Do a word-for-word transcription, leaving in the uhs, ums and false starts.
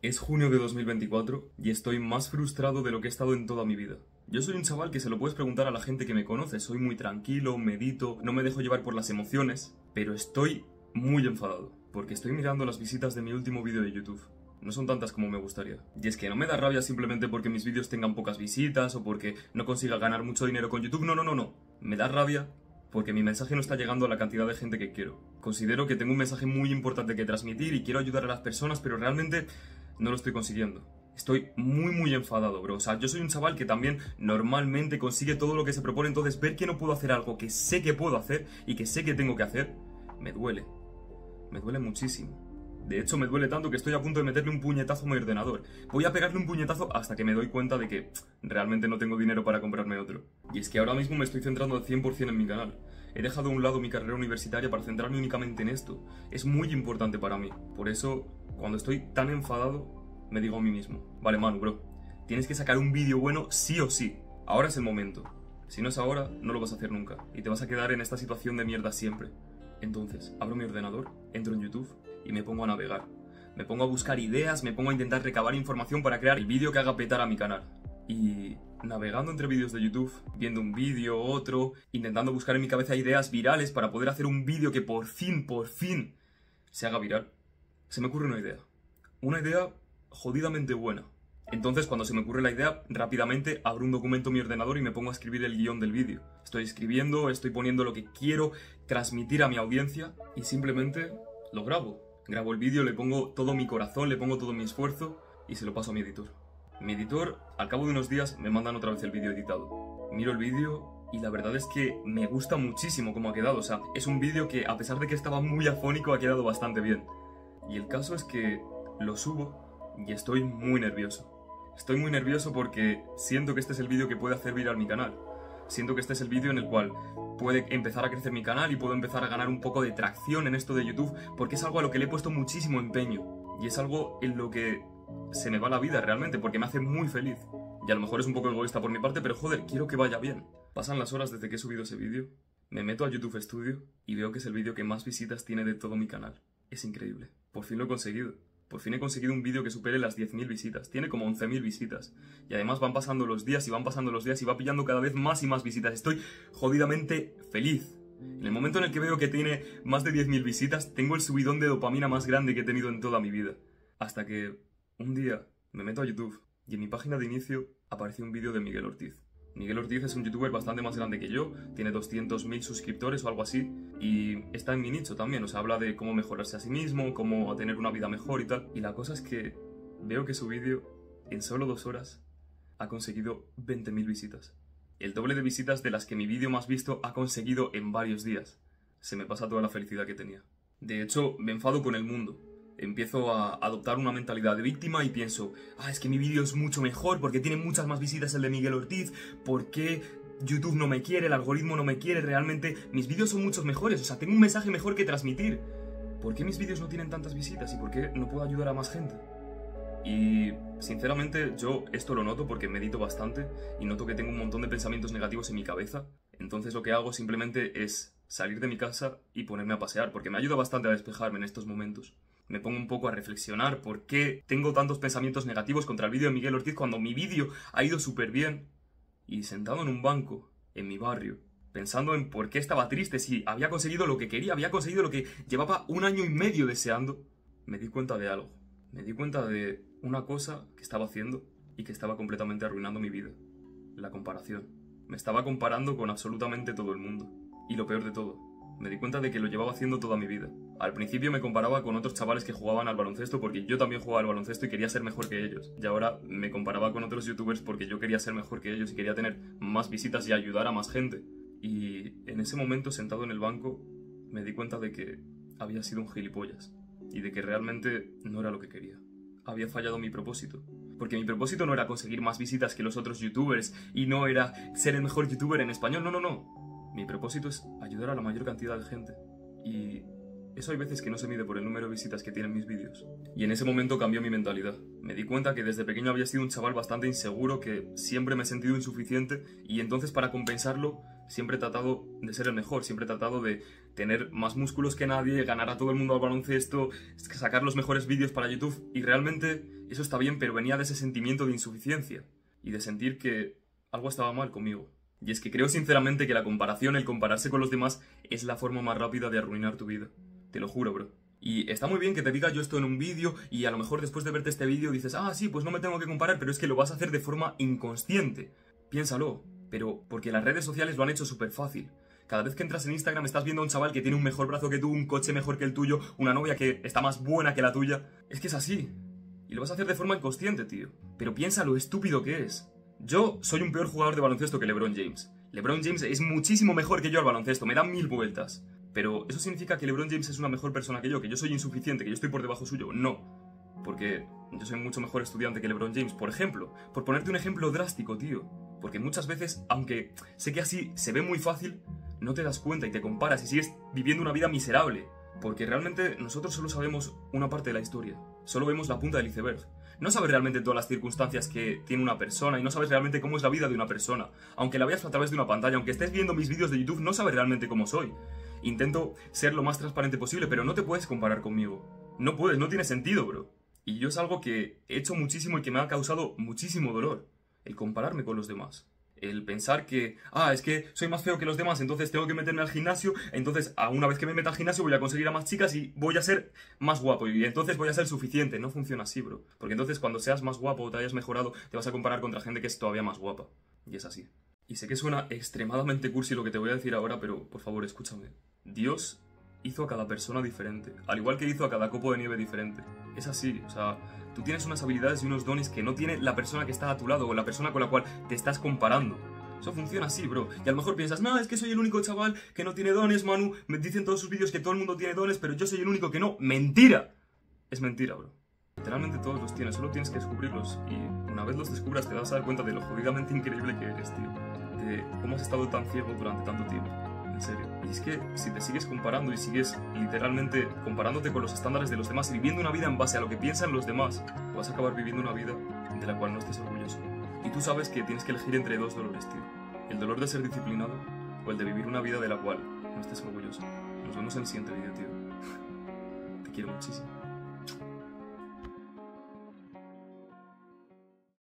Es junio de dos mil veinticuatro y estoy más frustrado de lo que he estado en toda mi vida. Yo soy un chaval que se lo puedes preguntar a la gente que me conoce, soy muy tranquilo, medito, no me dejo llevar por las emociones, pero estoy muy enfadado, porque estoy mirando las visitas de mi último vídeo de YouTube. No son tantas como me gustaría. Y es que no me da rabia simplemente porque mis vídeos tengan pocas visitas o porque no consiga ganar mucho dinero con YouTube, no, no, no, no. Me da rabia porque mi mensaje no está llegando a la cantidad de gente que quiero. Considero que tengo un mensaje muy importante que transmitir y quiero ayudar a las personas, pero realmente no lo estoy consiguiendo. Estoy muy muy enfadado, bro. O sea, yo soy un chaval que también normalmente consigue todo lo que se propone, entonces ver que no puedo hacer algo que sé que puedo hacer y que sé que tengo que hacer, me duele. Me duele muchísimo. De hecho, me duele tanto que estoy a punto de meterle un puñetazo a mi ordenador. Voy a pegarle un puñetazo hasta que me doy cuenta de que realmente no tengo dinero para comprarme otro. Y es que ahora mismo me estoy centrando al cien por cien en mi canal. He dejado a un lado mi carrera universitaria para centrarme únicamente en esto. Es muy importante para mí. Por eso, cuando estoy tan enfadado, me digo a mí mismo: vale, Manu, bro, tienes que sacar un vídeo bueno sí o sí. Ahora es el momento. Si no es ahora, no lo vas a hacer nunca. Y te vas a quedar en esta situación de mierda siempre. Entonces, abro mi ordenador, entro en YouTube y me pongo a navegar. Me pongo a buscar ideas, me pongo a intentar recabar información para crear el vídeo que haga petar a mi canal. Y navegando entre vídeos de YouTube, viendo un vídeo, otro, intentando buscar en mi cabeza ideas virales para poder hacer un vídeo que por fin, por fin, se haga viral, se me ocurre una idea. Una idea jodidamente buena. Entonces, cuando se me ocurre la idea, rápidamente abro un documento en mi ordenador y me pongo a escribir el guión del vídeo. Estoy escribiendo, estoy poniendo lo que quiero transmitir a mi audiencia y simplemente lo grabo. Grabo el vídeo, le pongo todo mi corazón, le pongo todo mi esfuerzo y se lo paso a mi editor. Mi editor, al cabo de unos días, me mandan otra vez el vídeo editado. Miro el vídeo y la verdad es que me gusta muchísimo cómo ha quedado. O sea, es un vídeo que, a pesar de que estaba muy afónico, ha quedado bastante bien. Y el caso es que lo subo y estoy muy nervioso. Estoy muy nervioso porque siento que este es el vídeo que puede hacer viral mi canal. Siento que este es el vídeo en el cual puede empezar a crecer mi canal y puedo empezar a ganar un poco de tracción en esto de YouTube, porque es algo a lo que le he puesto muchísimo empeño. Y es algo en lo que se me va la vida realmente, porque me hace muy feliz. Y a lo mejor es un poco egoísta por mi parte, pero joder, quiero que vaya bien. Pasan las horas desde que he subido ese vídeo, me meto a YouTube Studio y veo que es el vídeo que más visitas tiene de todo mi canal. Es increíble. Por fin lo he conseguido. Por fin he conseguido un vídeo que supere las diez mil visitas. Tiene como once mil visitas. Y además van pasando los días y van pasando los días y va pillando cada vez más y más visitas. Estoy jodidamente feliz. En el momento en el que veo que tiene más de diez mil visitas, tengo el subidón de dopamina más grande que he tenido en toda mi vida. Hasta que un día me meto a YouTube y en mi página de inicio apareció un vídeo de Miguel Ortiz. Miguel Ortiz es un youtuber bastante más grande que yo, tiene doscientos mil suscriptores o algo así, y está en mi nicho también, o sea, habla de cómo mejorarse a sí mismo, cómo tener una vida mejor y tal. Y la cosa es que veo que su vídeo, en solo dos horas, ha conseguido veinte mil visitas. El doble de visitas de las que mi vídeo más visto ha conseguido en varios días. Se me pasa toda la felicidad que tenía. De hecho, me enfado con el mundo. Empiezo a adoptar una mentalidad de víctima y pienso: ah, es que mi vídeo es mucho mejor porque tiene muchas más visitas el de Miguel Ortiz, ¿por qué YouTube no me quiere, el algoritmo no me quiere? Realmente mis vídeos son muchos mejores, o sea, tengo un mensaje mejor que transmitir. ¿Por qué mis vídeos no tienen tantas visitas y por qué no puedo ayudar a más gente? Y sinceramente yo esto lo noto porque medito bastante y noto que tengo un montón de pensamientos negativos en mi cabeza. Entonces lo que hago simplemente es salir de mi casa y ponerme a pasear, porque me ayuda bastante a despejarme en estos momentos. Me pongo un poco a reflexionar por qué tengo tantos pensamientos negativos contra el vídeo de Miguel Ortiz cuando mi vídeo ha ido súper bien. Y sentado en un banco, en mi barrio, pensando en por qué estaba triste si había conseguido lo que quería, había conseguido lo que llevaba un año y medio deseando, me di cuenta de algo. Me di cuenta de una cosa que estaba haciendo y que estaba completamente arruinando mi vida. La comparación. Me estaba comparando con absolutamente todo el mundo. Y lo peor de todo, me di cuenta de que lo llevaba haciendo toda mi vida. Al principio me comparaba con otros chavales que jugaban al baloncesto porque yo también jugaba al baloncesto y quería ser mejor que ellos. Y ahora me comparaba con otros youtubers porque yo quería ser mejor que ellos y quería tener más visitas y ayudar a más gente. Y en ese momento, sentado en el banco, me di cuenta de que había sido un gilipollas. Y de que realmente no era lo que quería. Había fallado mi propósito. Porque mi propósito no era conseguir más visitas que los otros youtubers y no era ser el mejor youtuber en español, no, no, no. Mi propósito es ayudar a la mayor cantidad de gente. Y Eso hay veces que no se mide por el número de visitas que tienen mis vídeos. Y en ese momento cambió mi mentalidad. Me di cuenta que desde pequeño había sido un chaval bastante inseguro, que siempre me he sentido insuficiente, y entonces para compensarlo siempre he tratado de ser el mejor, siempre he tratado de tener más músculos que nadie, ganar a todo el mundo al baloncesto, sacar los mejores vídeos para YouTube, y realmente eso está bien, pero venía de ese sentimiento de insuficiencia y de sentir que algo estaba mal conmigo. Y es que creo sinceramente que la comparación, el compararse con los demás, es la forma más rápida de arruinar tu vida. Te lo juro, bro. Y está muy bien que te diga yo esto en un vídeo y a lo mejor después de verte este vídeo dices, ah, sí, pues no me tengo que comparar, pero es que lo vas a hacer de forma inconsciente. Piénsalo. Pero porque las redes sociales lo han hecho súper fácil. Cada vez que entras en Instagram estás viendo a un chaval que tiene un mejor brazo que tú, un coche mejor que el tuyo, una novia que está más buena que la tuya. Es que es así. Y lo vas a hacer de forma inconsciente, tío. Pero piensa lo estúpido que es. Yo soy un peor jugador de baloncesto que LeBron James. LeBron James es muchísimo mejor que yo al baloncesto, me da mil vueltas. Pero ¿eso significa que LeBron James es una mejor persona que yo? ¿Que yo soy insuficiente? ¿Que yo estoy por debajo suyo? No. Porque yo soy mucho mejor estudiante que LeBron James, por ejemplo. Por ponerte un ejemplo drástico, tío. Porque muchas veces, aunque sé que así se ve muy fácil, no te das cuenta y te comparas y sigues viviendo una vida miserable. Porque realmente nosotros solo sabemos una parte de la historia. Solo vemos la punta del iceberg. No sabes realmente todas las circunstancias que tiene una persona y no sabes realmente cómo es la vida de una persona. Aunque la veas a través de una pantalla, aunque estés viendo mis vídeos de YouTube, no sabes realmente cómo soy. Intento ser lo más transparente posible, pero no te puedes comparar conmigo. No puedes, no tiene sentido, bro. Y yo es algo que he hecho muchísimo y que me ha causado muchísimo dolor. El compararme con los demás. El pensar que, ah, es que soy más feo que los demás, entonces tengo que meterme al gimnasio, entonces a una vez que me meta al gimnasio voy a conseguir a más chicas y voy a ser más guapo y entonces voy a ser suficiente. No funciona así, bro. Porque entonces cuando seas más guapo o te hayas mejorado, te vas a comparar contra gente que es todavía más guapa. Y es así. Y sé que suena extremadamente cursi lo que te voy a decir ahora, pero por favor escúchame. Dios hizo a cada persona diferente, al igual que hizo a cada copo de nieve diferente. Es así, o sea, tú tienes unas habilidades y unos dones que no tiene la persona que está a tu lado o la persona con la cual te estás comparando. Eso funciona así, bro. Y a lo mejor piensas, no, es que soy el único chaval que no tiene dones, Manu. Me dicen todos sus vídeos que todo el mundo tiene dones, pero yo soy el único que no. ¡Mentira! Es mentira, bro. Literalmente todos los tienes, solo tienes que descubrirlos. Y una vez los descubras te vas a dar cuenta de lo jodidamente increíble que eres, tío. De cómo has estado tan ciego durante tanto tiempo. En serio. Y es que si te sigues comparando y sigues literalmente comparándote con los estándares de los demás y viviendo una vida en base a lo que piensan los demás, vas a acabar viviendo una vida de la cual no estés orgulloso. Y tú sabes que tienes que elegir entre dos dolores, tío. El dolor de ser disciplinado o el de vivir una vida de la cual no estés orgulloso. Nos vemos en el siguiente vídeo, tío. Te quiero muchísimo.